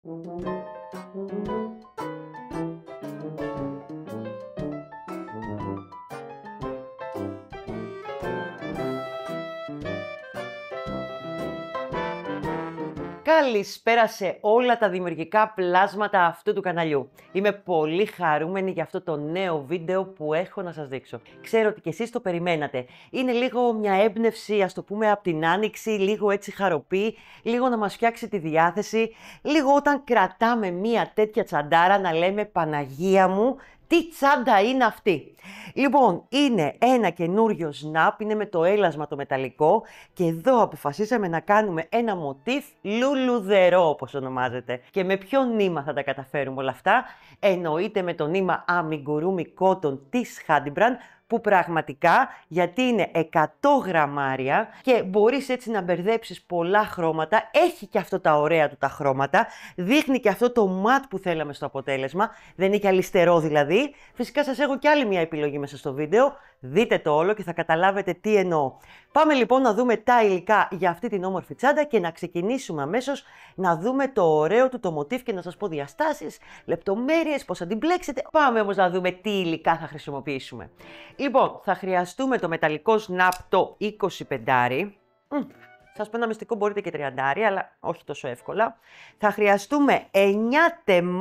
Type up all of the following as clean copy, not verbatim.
Καλησπέρα σε όλα τα δημιουργικά πλάσματα αυτού του καναλιού. Είμαι πολύ χαρούμενη για αυτό το νέο βίντεο που έχω να σας δείξω. Ξέρω ότι και εσείς το περιμένατε. Είναι λίγο μια έμπνευση, ας το πούμε, από την άνοιξη, λίγο έτσι χαροπή, λίγο να μας φτιάξει τη διάθεση, λίγο όταν κρατάμε μια τέτοια τσαντάρα να λέμε «Παναγία μου, τι τσάντα είναι αυτή». Λοιπόν, είναι ένα καινούριο snap, είναι με το έλασμα το μεταλλικό και εδώ αποφασίσαμε να κάνουμε ένα μοτίφ λουλουδερό όπως ονομάζεται. Και με ποιο νήμα θα τα καταφέρουμε όλα αυτά? Εννοείται με το νήμα Amigurumi Cotton της Hadimbrand, που πραγματικά, γιατί είναι 100 γραμμάρια και μπορείς έτσι να μπερδέψεις πολλά χρώματα, έχει και αυτό τα ωραία του τα χρώματα, δείχνει και αυτό το ματ που θέλαμε στο αποτέλεσμα, δεν είναι και αλυστερό δηλαδή. Φυσικά σας έχω και άλλη μια επιλογή μέσα στο βίντεο, δείτε το όλο και θα καταλάβετε τι εννοώ. Πάμε λοιπόν να δούμε τα υλικά για αυτή την όμορφη τσάντα και να ξεκινήσουμε αμέσως να δούμε το ωραίο του το μοτίφ και να σας πω διαστάσεις, λεπτομέρειες, πώς θα την μπλέξετε. Πάμε όμως να δούμε τι υλικά θα χρησιμοποιήσουμε. Λοιπόν, θα χρειαστούμε το μεταλλικό snap το 25. Σας πω ένα μυστικό, μπορείτε και 30, αλλά όχι τόσο εύκολα. Θα χρειαστούμε 9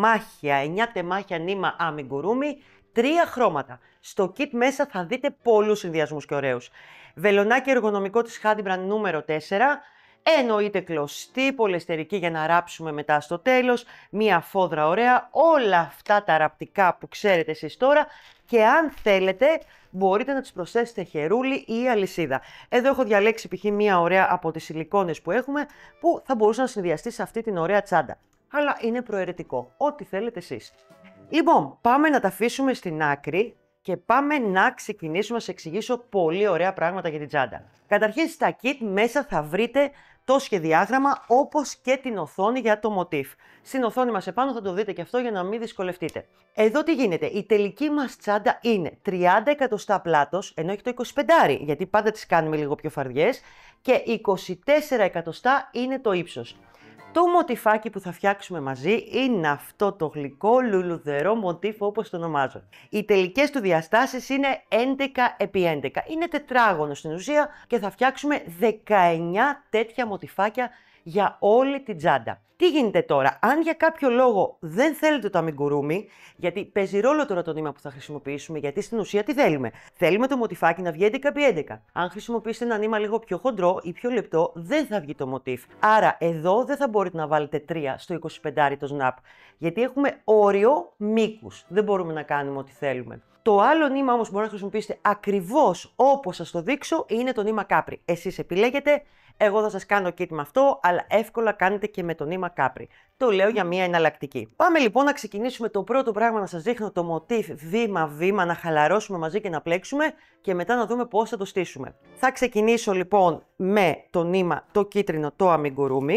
τεμάχια νήμα Amigurumi, 3 χρώματα. Στο kit μέσα θα δείτε πολλούς συνδυασμούς και ωραίους. Βελονάκι εργονομικό της Hadimbrand νούμερο 4. Εννοείται κλωστή, πολυεστερική για να ράψουμε μετά στο τέλος, μία φόδρα ωραία, όλα αυτά τα ραπτικά που ξέρετε εσείς τώρα και αν θέλετε μπορείτε να τις προσθέσετε χερούλι ή αλυσίδα. Εδώ έχω διαλέξει π.χ. μία ωραία από τις σιλικόνες που έχουμε που θα μπορούσε να συνδυαστεί σε αυτή την ωραία τσάντα. Αλλά είναι προαιρετικό, ό,τι θέλετε εσείς. Λοιπόν, πάμε να τα αφήσουμε στην άκρη και πάμε να ξεκινήσουμε να σας εξηγήσω πολύ ωραία πράγματα για την τσάντα. Καταρχήν στα kit μέσα θα βρείτε το σχεδιάγραμμα όπως και την οθόνη για το μοτίφ. Στην οθόνη μας επάνω θα το δείτε και αυτό για να μην δυσκολευτείτε. Εδώ τι γίνεται, η τελική μας τσάντα είναι 30 εκατοστά πλάτος, ενώ έχει το 25, γιατί πάντα τις κάνουμε λίγο πιο φαρδιές, και 24 εκατοστά είναι το ύψος. Το μοτιφάκι που θα φτιάξουμε μαζί είναι αυτό το γλυκό λουλουδερό μοτίφ όπως το ονομάζω. Οι τελικές του διαστάσεις είναι 11x11. Είναι τετράγωνο στην ουσία και θα φτιάξουμε 19 τέτοια μοτιφάκια για όλη την τσάντα. Τι γίνεται τώρα, αν για κάποιο λόγο δεν θέλετε το Amigurumi, γιατί παίζει ρόλο τώρα το νήμα που θα χρησιμοποιήσουμε, γιατί στην ουσία τι θέλουμε. Θέλουμε το μοτιφάκι να βγει 11x11. Αν χρησιμοποιήσετε ένα νήμα λίγο πιο χοντρό ή πιο λεπτό, δεν θα βγει το μοτίφ. Άρα εδώ δεν θα μπορείτε να βάλετε 3 στο 25 το snap, γιατί έχουμε όριο μήκους. Δεν μπορούμε να κάνουμε ό,τι θέλουμε. Το άλλο νήμα όμως μπορείτε να χρησιμοποιήσετε ακριβώς όπως σας το δείξω, είναι το νήμα Capri. Εσείς επιλέγετε. Εγώ θα σας κάνω kit με αυτό, αλλά εύκολα κάνετε και με το νήμα Capri. Το λέω για μια εναλλακτική. Πάμε λοιπόν να ξεκινήσουμε το πρώτο πράγμα, να σας δείχνω το μοτίφ βήμα-βήμα, να χαλαρώσουμε μαζί και να πλέξουμε και μετά να δούμε πώς θα το στήσουμε. Θα ξεκινήσω λοιπόν με το νήμα το κίτρινο, το Amigurumi,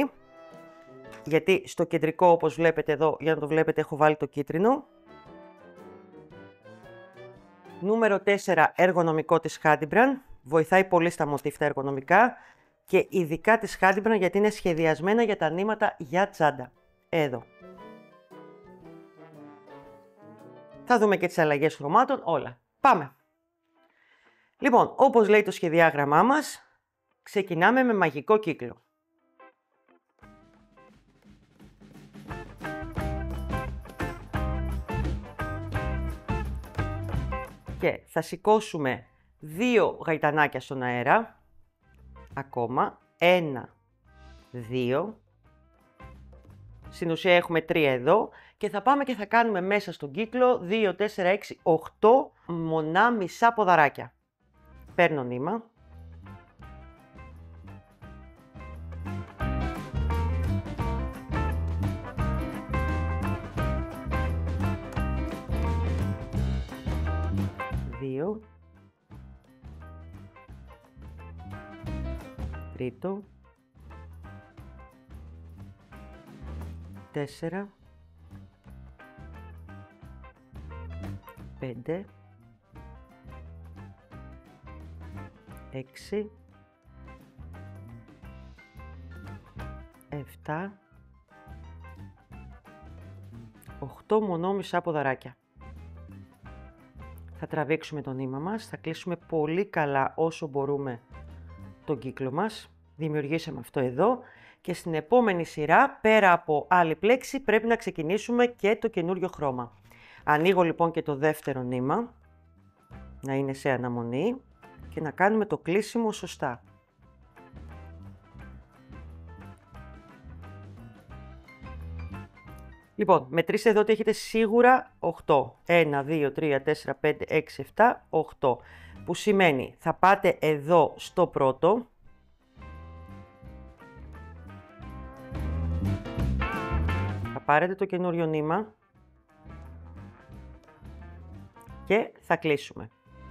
γιατί στο κεντρικό όπως βλέπετε εδώ, για να το βλέπετε, έχω βάλει το κίτρινο. Νούμερο 4, εργονομικό της Hadimbrand. Βοηθάει πολύ στα μοτίφ τα εργονομικά. Και ειδικά της Hadimbrand γιατί είναι σχεδιασμένα για τα νήματα για τσάντα. Εδώ. Θα δούμε και τις αλλαγές χρωμάτων, όλα. Πάμε! Λοιπόν, όπως λέει το σχεδιάγραμμά μας, ξεκινάμε με μαγικό κύκλο. Και θα σηκώσουμε 2 γαϊτανάκια στον αέρα. Ακόμα, 1, 2, στην ουσία έχουμε 3 εδώ και θα πάμε και θα κάνουμε μέσα στον κύκλο 2, 4, 6, 8 μονά μισά ποδαράκια. Παίρνω νήμα. Δύο. Τρίτο, 4, 5, 6, 7, 8 μονόμισά ποδαράκια. Θα τραβήξουμε το νήμα μας, θα κλείσουμε πολύ καλά όσο μπορούμε τον κύκλο μας. Δημιουργήσαμε αυτό εδώ και στην επόμενη σειρά, πέρα από άλλη πλέξη, πρέπει να ξεκινήσουμε και το καινούριο χρώμα. Ανοίγω λοιπόν και το δεύτερο νήμα, να είναι σε αναμονή και να κάνουμε το κλείσιμο σωστά. Λοιπόν, μετρήστε εδώ ότι έχετε σίγουρα 8. 1, 2, 3, 4, 5, 6, 7, 8. Που σημαίνει θα πάτε εδώ στο πρώτο. Θα πάρετε το καινούριο νήμα. Και θα κλείσουμε.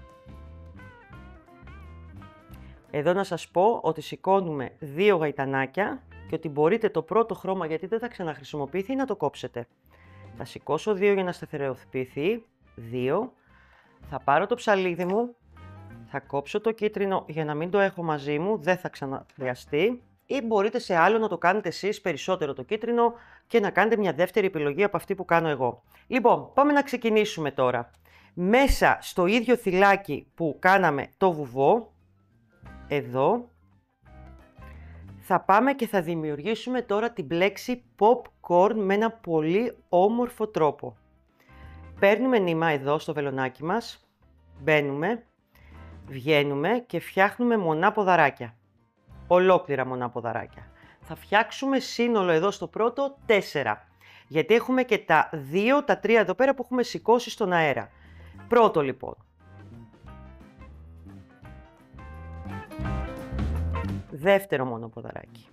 Εδώ να σας πω ότι σηκώνουμε 2 γαϊτανάκια και ότι μπορείτε το πρώτο χρώμα, γιατί δεν θα ξαναχρησιμοποιηθεί, να το κόψετε. Θα σηκώσω 2 για να σταθεροποιηθεί, 2. Θα πάρω το ψαλίδι μου, θα κόψω το κίτρινο για να μην το έχω μαζί μου, δεν θα ξαναχρειαστεί. Ή μπορείτε σε άλλο να το κάνετε εσείς περισσότερο το κίτρινο και να κάνετε μια δεύτερη επιλογή από αυτή που κάνω εγώ. Λοιπόν, πάμε να ξεκινήσουμε τώρα. Μέσα στο ίδιο θυλάκι που κάναμε το βουβό, εδώ, θα πάμε και θα δημιουργήσουμε τώρα την πλέξη popcorn με ένα πολύ όμορφο τρόπο. Παίρνουμε νήμα εδώ στο βελονάκι μας, μπαίνουμε, βγαίνουμε και φτιάχνουμε μονά ποδαράκια. Ολόκληρα μονά ποδαράκια. Θα φτιάξουμε σύνολο εδώ στο πρώτο 4. Γιατί έχουμε και τα 2, τα 3 εδώ πέρα που έχουμε σηκώσει στον αέρα. Πρώτο λοιπόν. Δεύτερο μονοποδαράκι.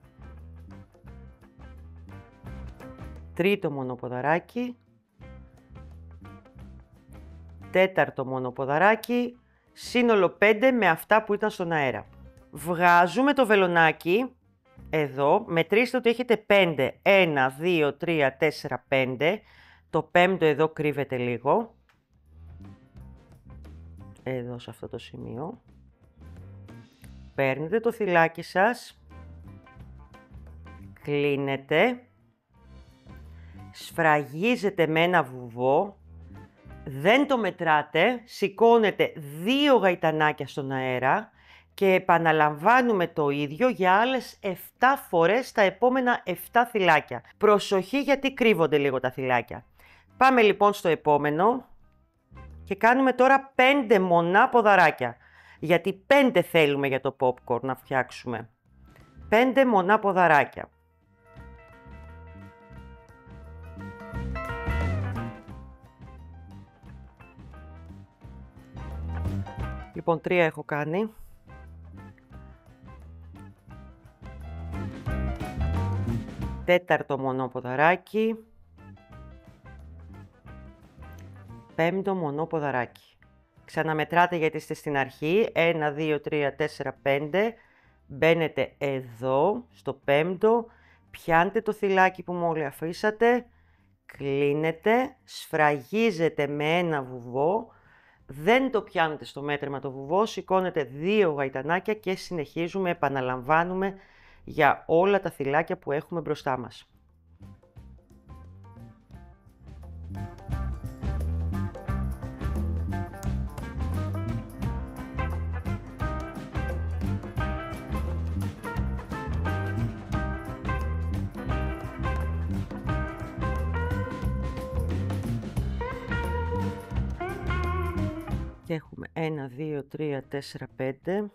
Τρίτο μονοποδαράκι. Τέταρτο μονοποδαράκι. Σύνολο 5 με αυτά που ήταν στον αέρα. Βγάζουμε το βελονάκι. Εδώ. Μετρήστε ότι έχετε 5. 1, 2, 3, 4, 5. Το πέμπτο εδώ κρύβεται λίγο. Εδώ σε αυτό το σημείο. Παίρνετε το θυλάκι σας, κλείνετε, σφραγίζετε με ένα βουβό, δεν το μετράτε, σηκώνετε 2 γαϊτανάκια στον αέρα και επαναλαμβάνουμε το ίδιο για άλλες 7 φορές τα επόμενα 7 θυλάκια. Προσοχή γιατί κρύβονται λίγο τα θυλάκια. Πάμε λοιπόν στο επόμενο και κάνουμε τώρα 5 μονά ποδαράκια. Γιατί 5 θέλουμε για το popcorn να φτιάξουμε. 5 μονά ποδαράκια. Λοιπόν, 3 έχω κάνει. Τέταρτο μονό ποδαράκι. Πέμπτο μονό ποδαράκι. Ξαναμετράτε γιατί είστε στην αρχή. 1, 2, 3, 4, 5. Μπαίνετε εδώ, στο πέμπτο. Πιάνετε το θυλάκι που μόλις αφήσατε. Κλείνετε. Σφραγίζετε με ένα βουβό. Δεν το πιάνετε στο μέτρημα το βουβό. Σηκώνετε 2 γαϊτανάκια και συνεχίζουμε, επαναλαμβάνουμε για όλα τα θυλάκια που έχουμε μπροστά μας. Και έχουμε 1, 2, 3, 4, 5.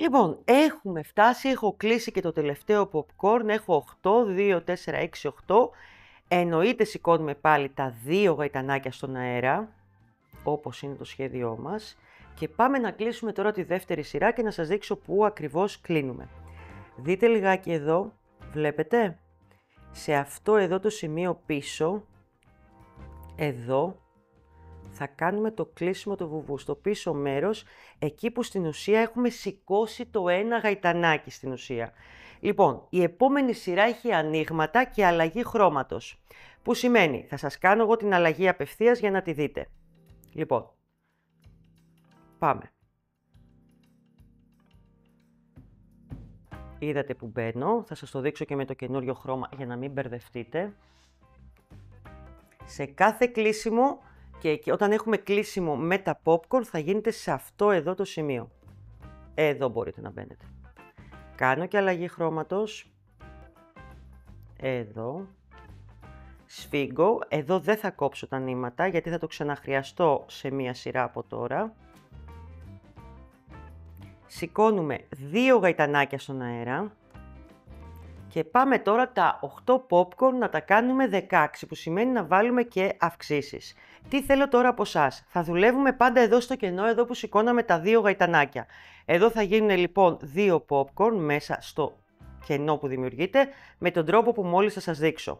Λοιπόν, έχουμε φτάσει, έχω κλείσει και το τελευταίο popcorn, έχω 8, 2, 4, 6, 8. Εννοείται σηκώνουμε πάλι τα 2 γαϊτανάκια στον αέρα, όπως είναι το σχέδιό μας. Και πάμε να κλείσουμε τώρα τη δεύτερη σειρά και να σας δείξω πού ακριβώς κλείνουμε. Δείτε λιγάκι εδώ, βλέπετε, σε αυτό εδώ το σημείο πίσω, εδώ, θα κάνουμε το κλείσιμο του βουβού στο πίσω μέρος, εκεί που στην ουσία έχουμε σηκώσει το ένα γαϊτανάκι στην ουσία. Λοιπόν, η επόμενη σειρά έχει ανοίγματα και αλλαγή χρώματος, που σημαίνει, θα σας κάνω εγώ την αλλαγή απευθείας για να τη δείτε. Λοιπόν, πάμε. Είδατε που μπαίνω, θα σας το δείξω και με το καινούριο χρώμα για να μην μπερδευτείτε. Σε κάθε κλείσιμο και όταν έχουμε κλείσιμο με τα popcorn θα γίνεται σε αυτό εδώ το σημείο. Εδώ μπορείτε να μπαίνετε. Κάνω και αλλαγή χρώματος. Εδώ. Σφίγγω. Εδώ δεν θα κόψω τα νήματα γιατί θα το ξαναχρειαστώ σε μία σειρά από τώρα. Σηκώνουμε 2 γαϊτανάκια στον αέρα. Και πάμε τώρα τα 8 popcorn να τα κάνουμε 16, που σημαίνει να βάλουμε και αυξήσεις. Τι θέλω τώρα από εσάς? Θα δουλεύουμε πάντα εδώ στο κενό, εδώ που σηκώναμε τα 2 γαϊτανάκια. Εδώ θα γίνουν λοιπόν 2 popcorn μέσα στο κενό που δημιουργείται, με τον τρόπο που μόλις θα σας δείξω.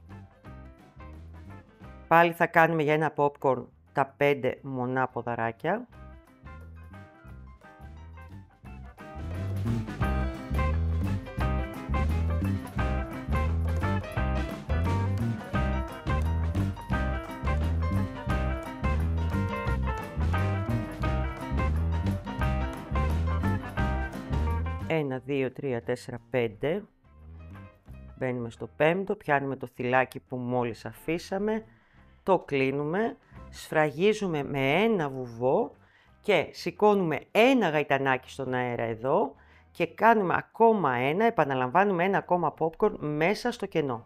Πάλι θα κάνουμε για ένα popcorn τα 5 μονά ποδαράκια. Ένα, 2, 3, 4, 5. Μπαίνουμε στο 5ο, πιάνουμε το θυλάκι που μόλις αφήσαμε, το κλείνουμε, σφραγίζουμε με ένα βουβό και σηκώνουμε ένα γαϊτανάκι στον αέρα εδώ και κάνουμε ακόμα ένα, επαναλαμβάνουμε ένα ακόμα popcorn μέσα στο κενό.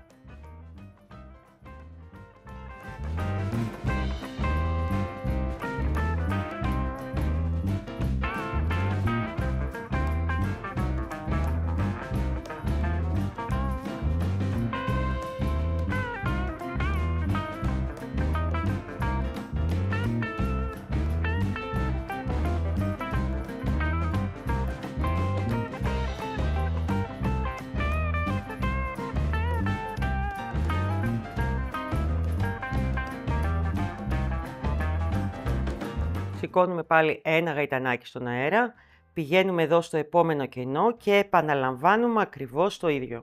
Σηκώνουμε πάλι ένα γαϊτανάκι στον αέρα, πηγαίνουμε εδώ στο επόμενο κενό και επαναλαμβάνουμε ακριβώς το ίδιο.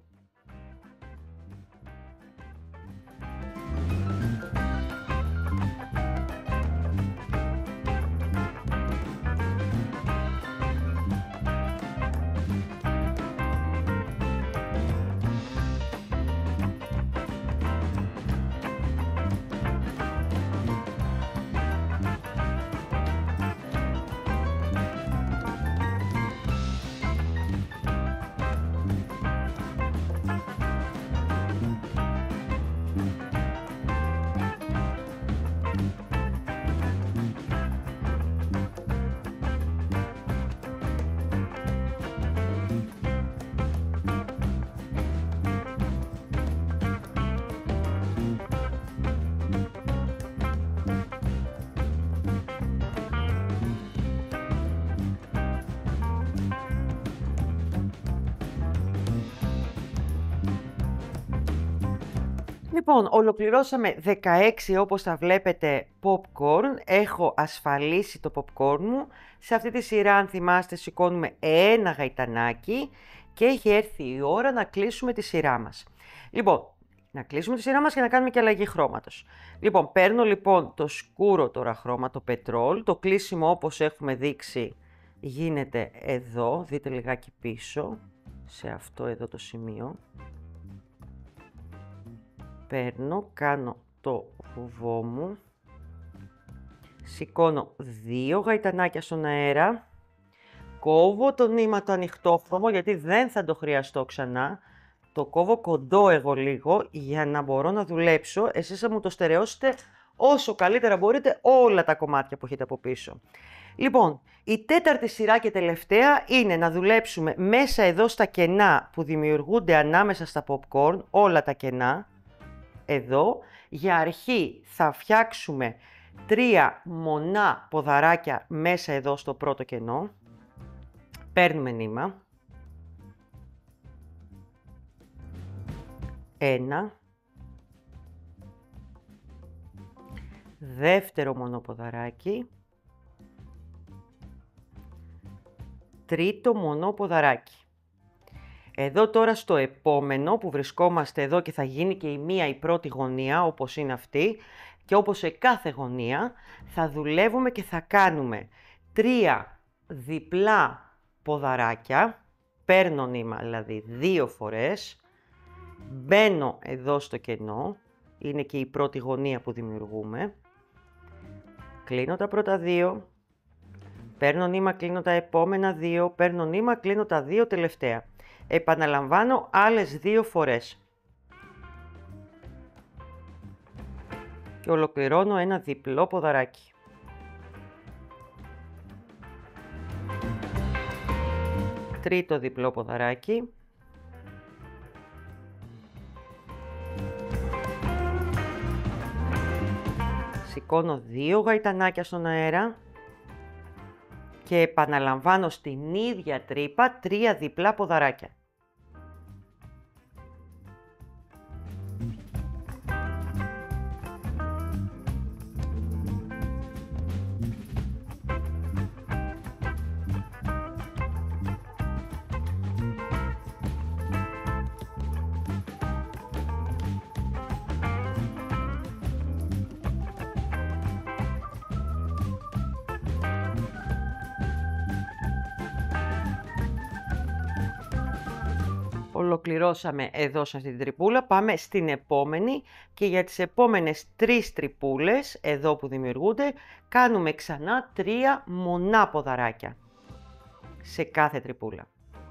Λοιπόν, ολοκληρώσαμε 16 όπως τα βλέπετε popcorn. Έχω ασφαλίσει το popcorn μου. Σε αυτή τη σειρά, αν θυμάστε, σηκώνουμε ένα γαϊτανάκι και έχει έρθει η ώρα να κλείσουμε τη σειρά μας. Λοιπόν, να κλείσουμε τη σειρά μας και να κάνουμε και αλλαγή χρώματος. Λοιπόν, παίρνω λοιπόν το σκούρο τώρα χρώμα, το πετρόλ. Το κλείσιμο όπως έχουμε δείξει γίνεται εδώ. Δείτε λιγάκι πίσω, σε αυτό εδώ το σημείο. Παίρνω, κάνω το βουβό μου, σηκώνω 2 γαϊτανάκια στον αέρα, κόβω το νήμα το ανοιχτόχρωμο γιατί δεν θα το χρειαστώ ξανά, το κόβω κοντό εγώ λίγο για να μπορώ να δουλέψω, εσείς θα μου το στερεώσετε όσο καλύτερα μπορείτε όλα τα κομμάτια που έχετε από πίσω. Λοιπόν, η τέταρτη σειρά και τελευταία είναι να δουλέψουμε μέσα εδώ στα κενά που δημιουργούνται ανάμεσα στα popcorn, όλα τα κενά, εδώ. Για αρχή θα φτιάξουμε 3 μονά ποδαράκια μέσα εδώ στο πρώτο κενό. Παίρνουμε νήμα. 1. Δεύτερο μονό ποδαράκι. Τρίτο μονό ποδαράκι. Εδώ τώρα στο επόμενο που βρισκόμαστε εδώ και θα γίνει και η πρώτη γωνία όπως είναι αυτή και όπως σε κάθε γωνία θα δουλεύουμε και θα κάνουμε 3 διπλά ποδαράκια, παίρνω νήμα δηλαδή 2 φορές, μπαίνω εδώ στο κενό, είναι και η πρώτη γωνία που δημιουργούμε, κλείνω τα πρώτα 2, παίρνω νήμα, κλείνω τα επόμενα 2, παίρνω νήμα, κλείνω τα 2 τελευταία. Επαναλαμβάνω άλλες 2 φορές. Και ολοκληρώνω ένα διπλό ποδαράκι. Τρίτο διπλό ποδαράκι. Σηκώνω 2 γαϊτανάκια στον αέρα. Και επαναλαμβάνω στην ίδια τρύπα 3 διπλά ποδαράκια. Ολοκληρώσαμε εδώ σε αυτή την τρυπούλα, πάμε στην επόμενη και για τις επόμενες 3 τρυπούλες, εδώ που δημιουργούνται, κάνουμε ξανά 3 μονά ποδαράκια σε κάθε τρυπούλα.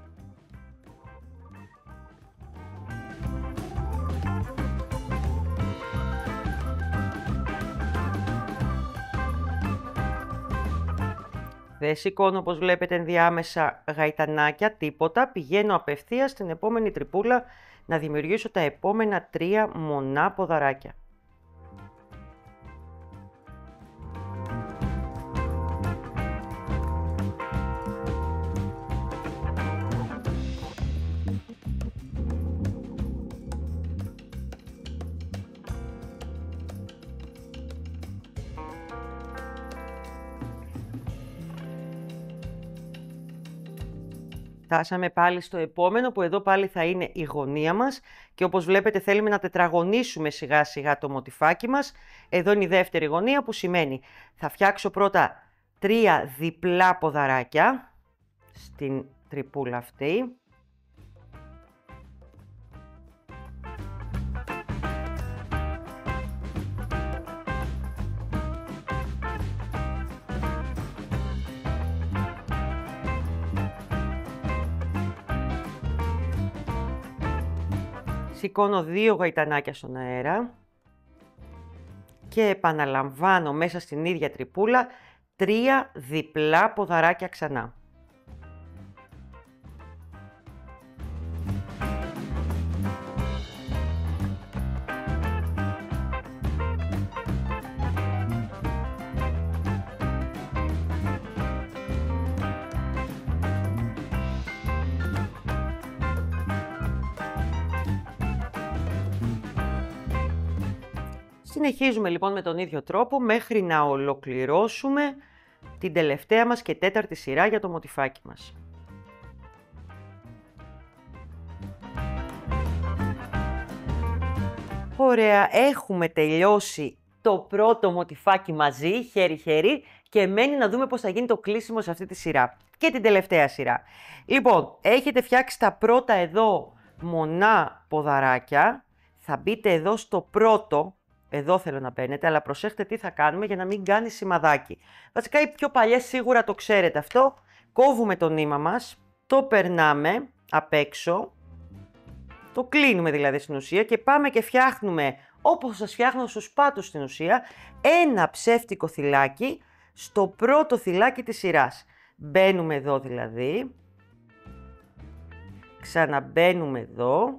Δεν σηκώνω όπως βλέπετε ενδιάμεσα γαϊτανάκια, τίποτα. Πηγαίνω απευθείας στην επόμενη τρυπούλα να δημιουργήσω τα επόμενα 3 μονά ποδαράκια. Φτάσαμε πάλι στο επόμενο που εδώ πάλι θα είναι η γωνία μας και όπως βλέπετε θέλουμε να τετραγωνίσουμε σιγά σιγά το μοτιφάκι μας. Εδώ είναι η δεύτερη γωνία που σημαίνει θα φτιάξω πρώτα 3 διπλά ποδαράκια στην τρυπούλα αυτή. Σηκώνω 2 γαϊτανάκια στον αέρα και επαναλαμβάνω μέσα στην ίδια τρυπούλα 3 διπλά ποδαράκια ξανά. Συνεχίζουμε λοιπόν με τον ίδιο τρόπο μέχρι να ολοκληρώσουμε την τελευταία μας και τέταρτη σειρά για το μοτιφάκι μας. Ωραία, έχουμε τελειώσει το πρώτο μοτιφάκι μαζί, χέρι-χέρι, και μένει να δούμε πώς θα γίνει το κλείσιμο σε αυτή τη σειρά και την τελευταία σειρά. Λοιπόν, έχετε φτιάξει τα πρώτα εδώ μονά ποδαράκια, θα μπείτε εδώ στο πρώτο. Εδώ θέλω να μπαίνετε, αλλά προσέχτε τι θα κάνουμε για να μην κάνει σημαδάκι. Βασικά οι πιο παλιές σίγουρα το ξέρετε αυτό. Κόβουμε το νήμα μας, το περνάμε απ' έξω, το κλείνουμε δηλαδή στην ουσία και πάμε και φτιάχνουμε, όπως σας φτιάχνω στους πάτους στην ουσία, ένα ψεύτικο θυλάκι, στο πρώτο θυλάκι της σειράς. Μπαίνουμε εδώ δηλαδή, ξαναμπαίνουμε εδώ,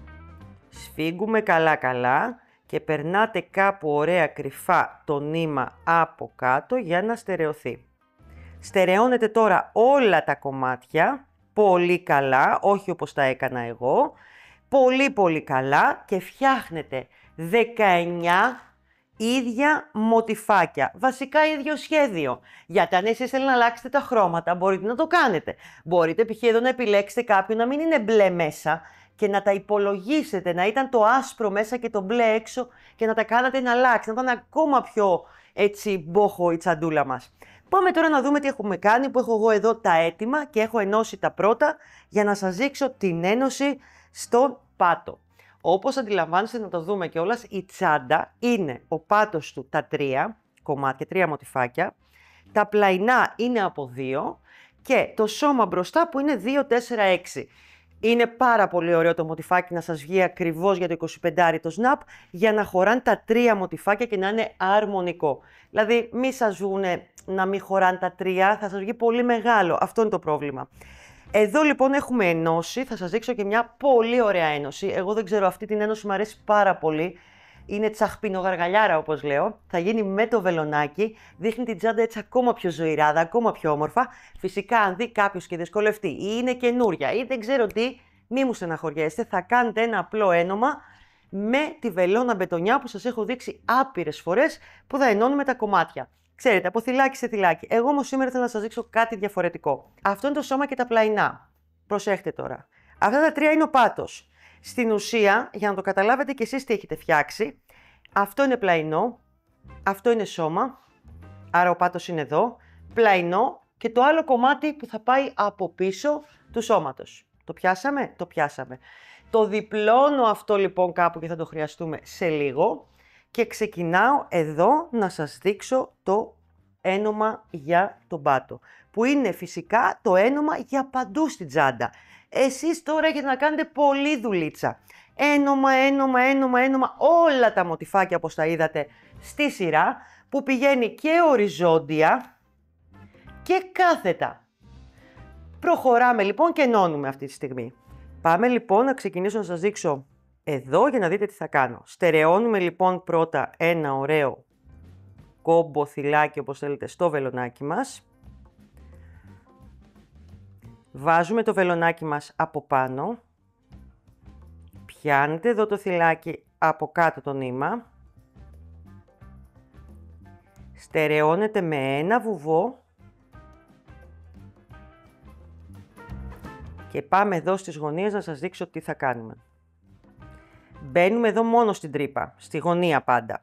σφίγγουμε καλά και περνάτε κάπου ωραία κρυφά το νήμα από κάτω για να στερεωθεί. Στερεώνετε τώρα όλα τα κομμάτια, πολύ καλά, όχι όπως τα έκανα εγώ, πολύ καλά και φτιάχνετε 19 ίδια μοτιφάκια. Βασικά ίδιο σχέδιο. Γιατί αν εσείς θέλετε να αλλάξετε τα χρώματα, μπορείτε να το κάνετε. Μπορείτε π.χ. εδώ να επιλέξετε κάποιον να μην είναι μπλε μέσα και να τα υπολογίσετε, να ήταν το άσπρο μέσα και το μπλε έξω και να τα κάνατε να αλλάξει, να ήταν ακόμα πιο έτσι μπόχο η τσαντούλα μας. Πάμε τώρα να δούμε τι έχουμε κάνει, που έχω εγώ εδώ τα έτοιμα και έχω ενώσει τα πρώτα για να σας δείξω την ένωση στον πάτο. Όπως αντιλαμβάνεστε, να το δούμε κιόλας, η τσάντα είναι ο πάτος του τα 3 κομμάτια, 3 μοτιφάκια, τα πλαϊνά είναι από 2 και το σώμα μπροστά που είναι 2, 4, 6. Είναι πάρα πολύ ωραίο το μοτιφάκι να σας βγει ακριβώς για το 25 το snap, για να χωράνε τα 3 μοτιφάκια και να είναι αρμονικό. Δηλαδή, μη σας βγουνε να μην χωράνε τα 3, θα σας βγει πολύ μεγάλο. Αυτό είναι το πρόβλημα. Εδώ λοιπόν έχουμε ενώσει, θα σας δείξω και μια πολύ ωραία ένωση. Εγώ δεν ξέρω, αυτή την ένωση μου αρέσει πάρα πολύ. Είναι τσαχπινογαργαλιάρα όπως λέω. Θα γίνει με το βελονάκι, δείχνει την τσάντα έτσι ακόμα πιο ζωηράδα, ακόμα πιο όμορφα. Φυσικά αν δει κάποιος και δυσκολευτεί ή είναι καινούρια ή δεν ξέρω τι, μη μου στεναχωριέστε, θα κάνετε ένα απλό ένομα με τη βελόνα μπετονιά που σας έχω δείξει άπειρες φορές, που θα ενώνουμε τα κομμάτια. Ξέρετε, από θυλάκι σε θυλάκι. Εγώ όμως σήμερα θέλω να σας δείξω κάτι διαφορετικό. Αυτό είναι το σώμα και τα πλαϊνά. Προσέχτε τώρα. Αυτά τα 3 είναι ο πάτος. Στην ουσία, για να το καταλάβετε και εσείς τι έχετε φτιάξει, αυτό είναι πλαϊνό, αυτό είναι σώμα, άρα ο πάτος είναι εδώ, πλαϊνό και το άλλο κομμάτι που θα πάει από πίσω του σώματος. Το πιάσαμε? Το πιάσαμε. Το διπλώνω αυτό λοιπόν κάπου και θα το χρειαστούμε σε λίγο και ξεκινάω εδώ να σας δείξω το ένομα για τον πάτο, που είναι φυσικά το ένομα για παντού στην τσάντα. Εσείς τώρα έχετε να κάνετε πολλή δουλίτσα. Ένομα, όλα τα μοτιφάκια όπως τα είδατε στη σειρά, που πηγαίνει και οριζόντια και κάθετα. Προχωράμε λοιπόν και ενώνουμε αυτή τη στιγμή. Πάμε λοιπόν να ξεκινήσω να σας δείξω εδώ για να δείτε τι θα κάνω. Στερεώνουμε λοιπόν πρώτα ένα ωραίο κόμπο θυλάκι όπως θέλετε στο βελονάκι μας. Βάζουμε το βελονάκι μας από πάνω. Πιάνετε εδώ το θυλάκι από κάτω το νήμα. Στερεώνετε με ένα βουβό. Και πάμε εδώ στις γωνίες να σας δείξω τι θα κάνουμε. Μπαίνουμε εδώ μόνο στην τρύπα, στη γωνία πάντα.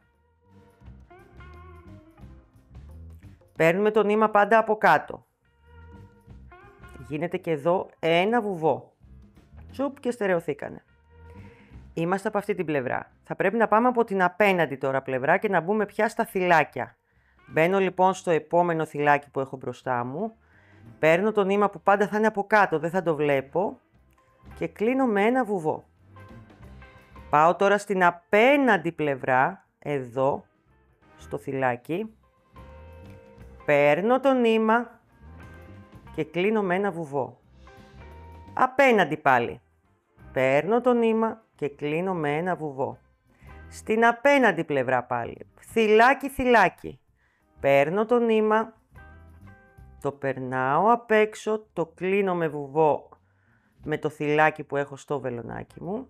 Παίρνουμε το νήμα πάντα από κάτω. Γίνεται και εδώ ένα βουβό. Τσουπ και στερεωθήκανε. Είμαστε από αυτή την πλευρά. Θα πρέπει να πάμε από την απέναντι τώρα πλευρά και να μπούμε πια στα θυλάκια. Μπαίνω λοιπόν στο επόμενο θυλάκι που έχω μπροστά μου. Παίρνω το νήμα που πάντα θα είναι από κάτω, δεν θα το βλέπω. Και κλείνω με ένα βουβό. Πάω τώρα στην απέναντι πλευρά, εδώ, στο θυλάκι. Παίρνω το νήμα και κλείνω με ένα βουβό. Απέναντι πάλι. Παίρνω το νήμα και κλείνω με ένα βουβό. Στην απέναντι πλευρά πάλι. Θυλάκι. Παίρνω το νήμα, το περνάω απ' έξω, το κλείνω με βουβό με το θυλάκι που έχω στο βελονάκι μου.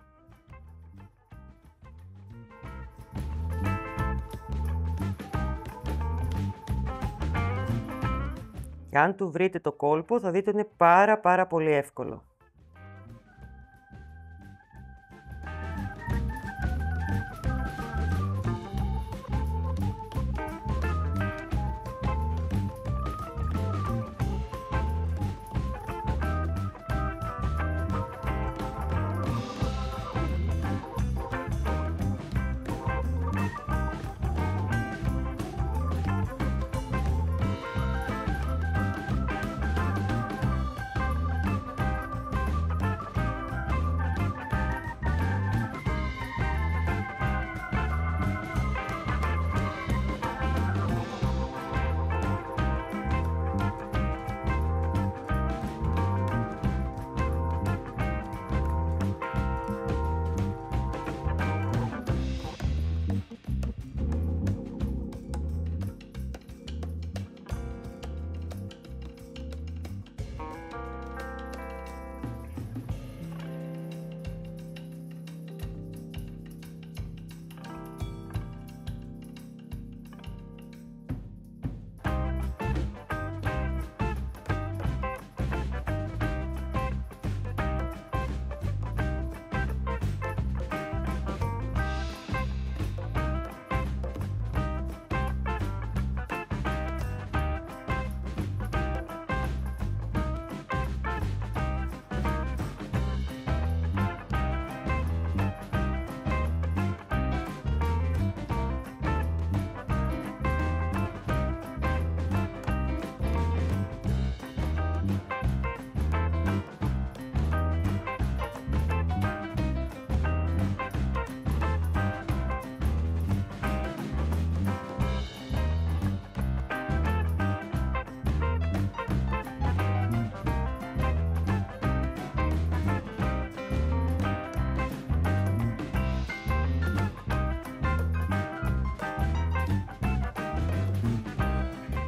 Και αν του βρείτε το κόλπο θα δείτε είναι πάρα πολύ εύκολο.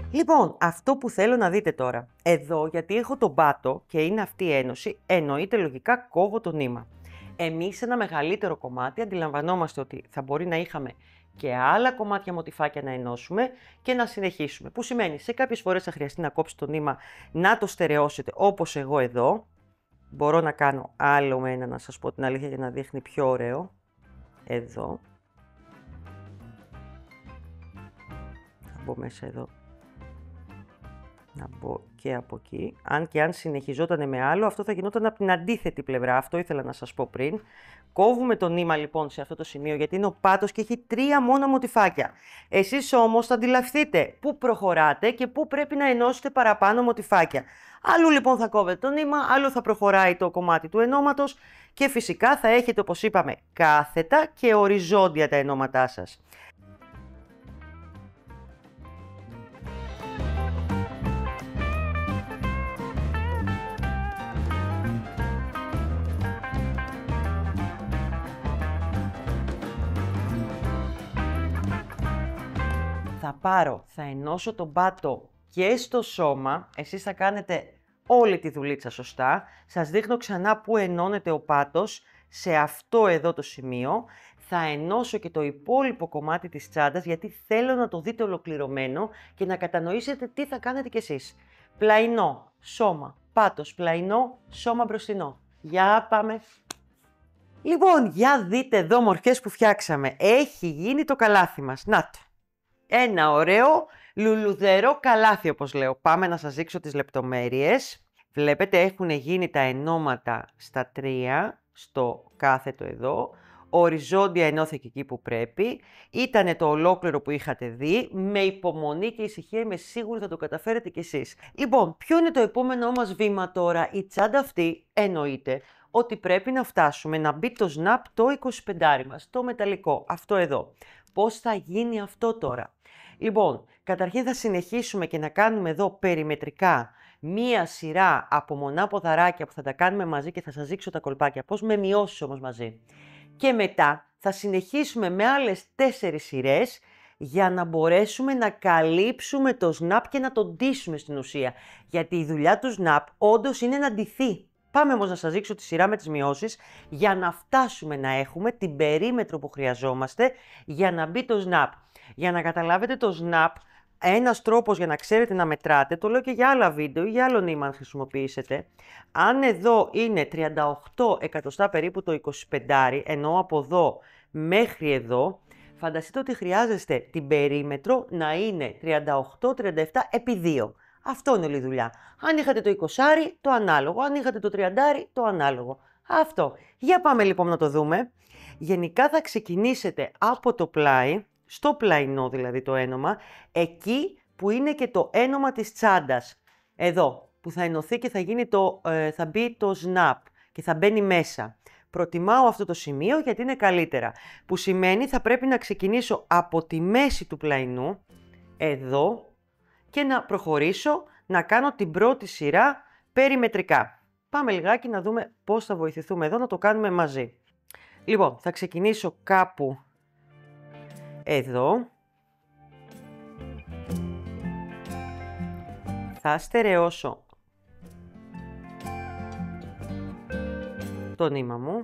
Λοιπόν, αυτό που θέλω να δείτε τώρα. Εδώ, γιατί έχω τον πάτο και είναι αυτή η ένωση, εννοείται λογικά κόβω το νήμα. Εμείς σε ένα μεγαλύτερο κομμάτι αντιλαμβανόμαστε ότι θα μπορεί να είχαμε και άλλα κομμάτια μοτιφάκια να ενώσουμε και να συνεχίσουμε. Που σημαίνει, σε κάποιες φορές θα χρειαστεί να κόψει το νήμα, να το στερεώσετε όπως εγώ εδώ. Μπορώ να κάνω άλλο με ένα, να σας πω την αλήθεια, για να δείχνει πιο ωραίο. Εδώ. Θα μπω μέσα εδώ. Να μπω και από εκεί. Αν και αν συνεχιζόταν με άλλο, αυτό θα γινόταν από την αντίθετη πλευρά. Αυτό ήθελα να σας πω πριν. Κόβουμε το νήμα λοιπόν σε αυτό το σημείο, γιατί είναι ο πάτος και έχει 3 μόνο μοτιφάκια. Εσείς όμως θα αντιληφθείτε πού προχωράτε και πού πρέπει να ενώσετε παραπάνω μοτιφάκια. Άλλου λοιπόν θα κόβετε το νήμα, άλλο θα προχωράει το κομμάτι του ενώματος και φυσικά θα έχετε, όπως είπαμε, κάθετα και οριζόντια τα ενώματά σας. Θα ενώσω τον πάτο και στο σώμα, εσείς θα κάνετε όλη τη δουλίτσα σωστά. Σας δείχνω ξανά που ενώνεται ο πάτος σε αυτό εδώ το σημείο. Θα ενώσω και το υπόλοιπο κομμάτι της τσάντας, γιατί θέλω να το δείτε ολοκληρωμένο και να κατανοήσετε τι θα κάνετε κι εσείς. Πλαϊνό, σώμα, πάτος, πλαϊνό, σώμα μπροστινό. Για πάμε. Λοιπόν, για δείτε εδώ μορφές που φτιάξαμε. Έχει γίνει το καλάθι μας. Να το. Ένα ωραίο λουλουδερό καλάθι, όπως λέω. Πάμε να σας δείξω τις λεπτομέρειες. Βλέπετε, έχουν γίνει τα ενώματα στα 3, στο κάθετο εδώ. Οριζόντια ενώθηκε εκεί που πρέπει. Ήτανε το ολόκληρο που είχατε δει. Με υπομονή και ησυχία είμαι σίγουρη θα το καταφέρετε κι εσείς. Λοιπόν, ποιο είναι το επόμενό μας βήμα τώρα? Η τσάντα αυτή εννοείται ότι πρέπει να φτάσουμε να μπει το snap το 25 μας, το μεταλλικό, αυτό εδώ. Πώς θα γίνει αυτό τώρα? Λοιπόν, καταρχήν θα συνεχίσουμε και να κάνουμε εδώ περιμετρικά μία σειρά από μονά ποδαράκια που θα τα κάνουμε μαζί και θα σας δείξω τα κολπάκια πώς, με μειώσεις όμως μαζί. Και μετά θα συνεχίσουμε με άλλες 4 σειρές για να μπορέσουμε να καλύψουμε το snap και να τον ντύσουμε στην ουσία. Γιατί η δουλειά του snap όντως είναι να ντυθεί. Πάμε όμως να σας δείξω τη σειρά με τις μειώσεις για να φτάσουμε να έχουμε την περίμετρο που χρειαζόμαστε για να μπει το snap. Για να καταλάβετε το snap, ένας τρόπος για να ξέρετε να μετράτε, το λέω και για άλλα βίντεο ή για άλλο νήμα αν χρησιμοποιήσετε. Αν εδώ είναι 38 εκατοστά περίπου το 25, ενώ από εδώ μέχρι εδώ, φανταστείτε ότι χρειάζεστε την περίμετρο να είναι 38-37 επί 2. Αυτό είναι όλη η δουλειά. Αν είχατε το 20, το ανάλογο. Αν είχατε το 30, το ανάλογο. Αυτό. Για πάμε λοιπόν να το δούμε. Γενικά θα ξεκινήσετε από το πλάι, στο πλαϊνό δηλαδή το ένομα, εκεί που είναι και το ένομα της τσάντας. Εδώ, που θα ενωθεί και θα μπει το snap και θα μπαίνει μέσα. Προτιμάω αυτό το σημείο γιατί είναι καλύτερα. Που σημαίνει θα πρέπει να ξεκινήσω από τη μέση του πλαϊνού, εδώ, και να προχωρήσω να κάνω την πρώτη σειρά περιμετρικά. Πάμε λιγάκι να δούμε πώς θα βοηθηθούμε εδώ να το κάνουμε μαζί. Λοιπόν, θα ξεκινήσω κάπου εδώ. Θα στερεώσω το νήμα μου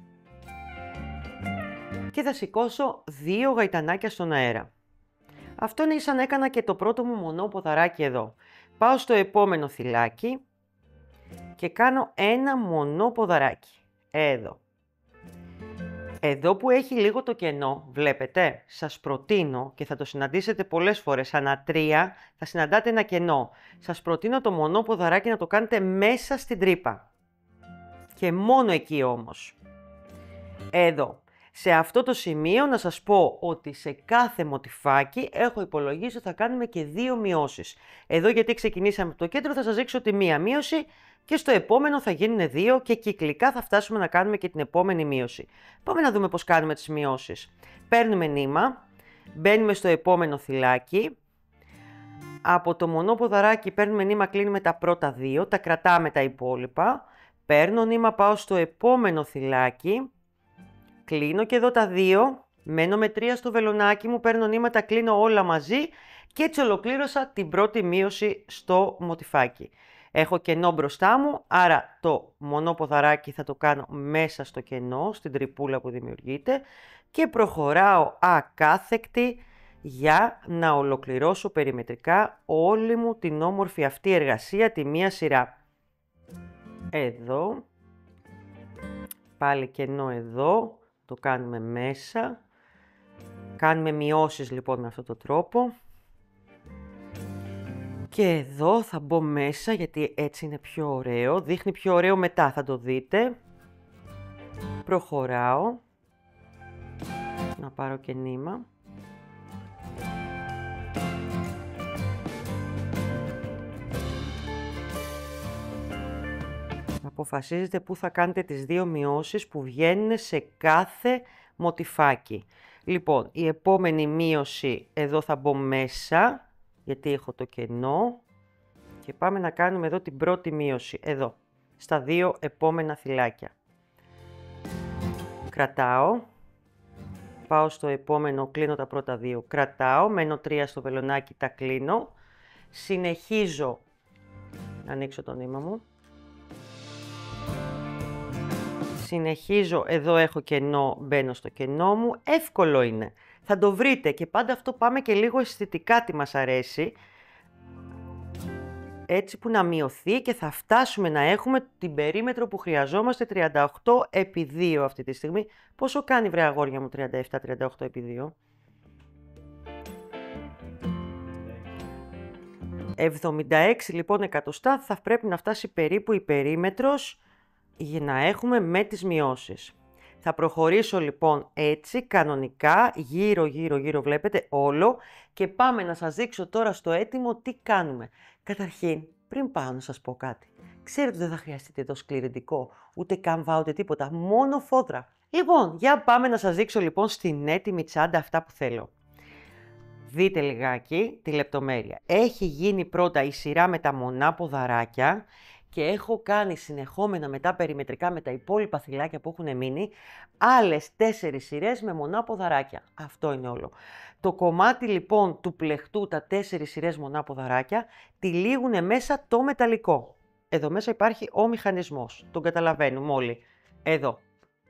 και θα σηκώσω 2 γαϊτανάκια στον αέρα. Αυτό είναι σαν έκανα και το πρώτο μου μονό ποδαράκι εδώ. Πάω στο επόμενο θυλάκι και κάνω ένα μονό ποδαράκι. Εδώ. Εδώ που έχει λίγο το κενό, βλέπετε, σας προτείνω και θα το συναντήσετε πολλές φορές, ανά 3 θα συναντάτε ένα κενό. Σας προτείνω το μονό ποδαράκι να το κάνετε μέσα στην τρύπα. Και μόνο εκεί όμως. Εδώ. Σε αυτό το σημείο να σας πω ότι σε κάθε μοτιφάκι έχω υπολογίσει ότι θα κάνουμε και 2 μειώσεις. Εδώ γιατί ξεκινήσαμε από το κέντρο θα σας δείξω τη μία μείωση και στο επόμενο θα γίνουν 2 και κυκλικά θα φτάσουμε να κάνουμε και την επόμενη μείωση. Πάμε να δούμε πώς κάνουμε τις μειώσεις. Παίρνουμε νήμα, μπαίνουμε στο επόμενο θυλάκι. Από το μονό ποδαράκι παίρνουμε νήμα, κλείνουμε τα πρώτα 2, τα κρατάμε τα υπόλοιπα. Παίρνω νήμα, πάω στο επόμενο θυλάκι. Κλείνω και εδώ τα 2, μένω με 3 στο βελονάκι μου, παίρνω νήματα, κλείνω όλα μαζί Και έτσι ολοκλήρωσα την πρώτη μείωση στο μοτιφάκι. Έχω κενό μπροστά μου, άρα το μονόποδαράκι θα το κάνω μέσα στο κενό, στην τρυπούλα που δημιουργείται και προχωράω ακάθεκτη για να ολοκληρώσω περιμετρικά όλη μου την όμορφη αυτή εργασία, τη μία σειρά. Εδώ, πάλι κενό εδώ, το κάνουμε μέσα. Κάνουμε μειώσεις λοιπόν με αυτόν τον τρόπο. Και εδώ θα μπω μέσα γιατί έτσι είναι πιο ωραίο. Δείχνει πιο ωραίο μετά, θα το δείτε. Προχωράω. Να πάρω και νήμα. Αποφασίζετε πού θα κάνετε τις δύο μειώσεις που βγαίνουν σε κάθε μοτιφάκι. Λοιπόν, η επόμενη μείωση εδώ θα μπω μέσα, γιατί έχω το κενό. Και πάμε να κάνουμε εδώ την πρώτη μείωση, εδώ, στα δύο επόμενα θυλάκια. Κρατάω. Πάω στο επόμενο, κλείνω τα πρώτα δύο. Κρατάω, μένω 3 στο βελονάκι, τα κλείνω. Συνεχίζω, να ανοίξω το νήμα μου. Συνεχίζω, εδώ έχω κενό, μπαίνω στο κενό μου. Εύκολο είναι. Θα το βρείτε και πάντα αυτό πάμε και λίγο αισθητικά τι μας αρέσει. Έτσι που να μειωθεί και θα φτάσουμε να έχουμε την περίμετρο που χρειαζόμαστε 38 επί 2 αυτή τη στιγμή. Πόσο κάνει βρε αγόρια μου 37-38 επί 2? 76 λοιπόν εκατοστά θα πρέπει να φτάσει περίπου η περίμετρος για να έχουμε με τις μειώσεις. Θα προχωρήσω λοιπόν έτσι κανονικά γύρω βλέπετε όλο και πάμε να σας δείξω τώρα στο έτοιμο τι κάνουμε. Καταρχήν, πριν πάω να σας πω κάτι. Ξέρετε ότι δεν θα χρειαστείτε εδώ σκληρεντικό, ούτε καμβά, ούτε τίποτα, μόνο φόδρα. Λοιπόν, για πάμε να σας δείξω λοιπόν στην έτοιμη τσάντα αυτά που θέλω. Δείτε λιγάκι τη λεπτομέρεια. Έχει γίνει πρώτα η σειρά με τα μονά ποδαράκια και έχω κάνει συνεχόμενα μετά περιμετρικά με τα υπόλοιπα θυλάκια που έχουν μείνει άλλες 4 σειρές με μονά ποδαράκια. Αυτό είναι όλο. Το κομμάτι λοιπόν του πλεχτού, τα 4 σειρές μονά ποδαράκια, τυλίγουν μέσα το μεταλλικό. Εδώ μέσα υπάρχει ο μηχανισμός. Τον καταλαβαίνουμε όλοι. Εδώ.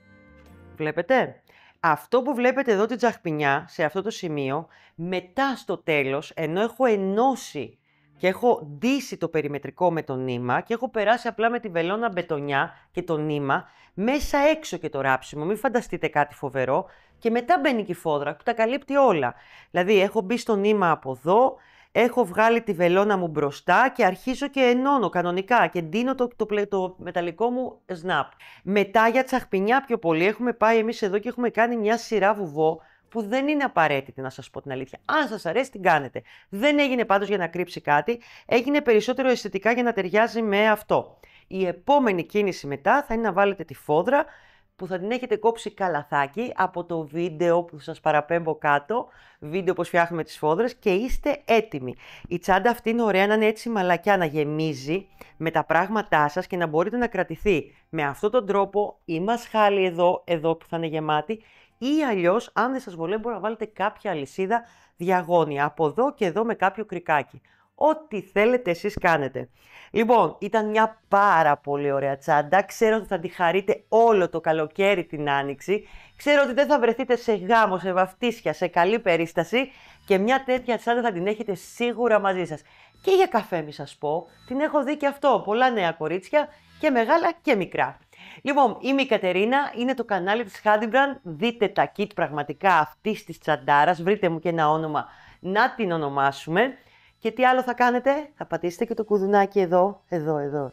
Βλέπετε? Αυτό που βλέπετε εδώ την τσαχπινιά, σε αυτό το σημείο, μετά στο τέλος, ενώ έχω ενώσει και έχω ντύσει το περιμετρικό με το νήμα και έχω περάσει απλά με τη βελόνα μπετονιά και το νήμα μέσα έξω και το ράψιμο. Μην φανταστείτε κάτι φοβερό. Και μετά μπαίνει και η φόδρα που τα καλύπτει όλα. Δηλαδή έχω μπει στο νήμα από εδώ, έχω βγάλει τη βελόνα μου μπροστά και αρχίζω και ενώνω κανονικά και ντύνω το μεταλλικό μου snap. Μετά για τσαχπινιά πιο πολύ έχουμε πάει εμείς εδώ και έχουμε κάνει μια σειρά βουβό που δεν είναι απαραίτητη να σας πω την αλήθεια. Αν σας αρέσει την κάνετε. Δεν έγινε πάντως για να κρύψει κάτι, έγινε περισσότερο αισθητικά για να ταιριάζει με αυτό. Η επόμενη κίνηση μετά θα είναι να βάλετε τη φόδρα που θα την έχετε κόψει καλαθάκι από το βίντεο που σας παραπέμπω κάτω, βίντεο πώς φτιάχνουμε τις φόδρες και είστε έτοιμοι. Η τσάντα αυτή είναι ωραία να είναι έτσι μαλακιά, να γεμίζει με τα πράγματά σας και να μπορείτε να κρατηθεί με αυτόν τον τρόπο ή μασχάλη εδώ που θα είναι γεμάτη ή αλλιώς αν δεν σας βολεύει μπορείτε να βάλετε κάποια αλυσίδα διαγώνια από εδώ και εδώ με κάποιο κρικάκι. Ό,τι θέλετε εσείς κάνετε. Λοιπόν, ήταν μια πάρα πολύ ωραία τσάντα. Ξέρω ότι θα τη χαρείτε όλο το καλοκαίρι την άνοιξη. Ξέρω ότι δεν θα βρεθείτε σε γάμο, σε βαφτίσια, σε καλή περίσταση. Και μια τέτοια τσάντα θα την έχετε σίγουρα μαζί σας. Και για καφέ μη σας πω, την έχω δει και αυτό. Πολλά νέα κορίτσια και μεγάλα και μικρά. Λοιπόν, είμαι η Κατερίνα, είναι το κανάλι της Handybrand. Δείτε τα kit πραγματικά αυτής της τσαντάρας. Βρείτε μου και ένα όνομα να την ονομάσουμε. Και τι άλλο θα κάνετε? Θα πατήσετε και το κουδουνάκι εδώ,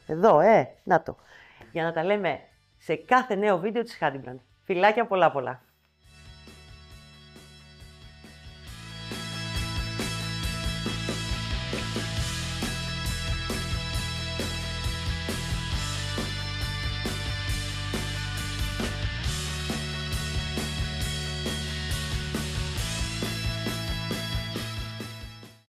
να το. Για να τα λέμε σε κάθε νέο βίντεο της Handybrand. Φιλάκια πολλά πολλά.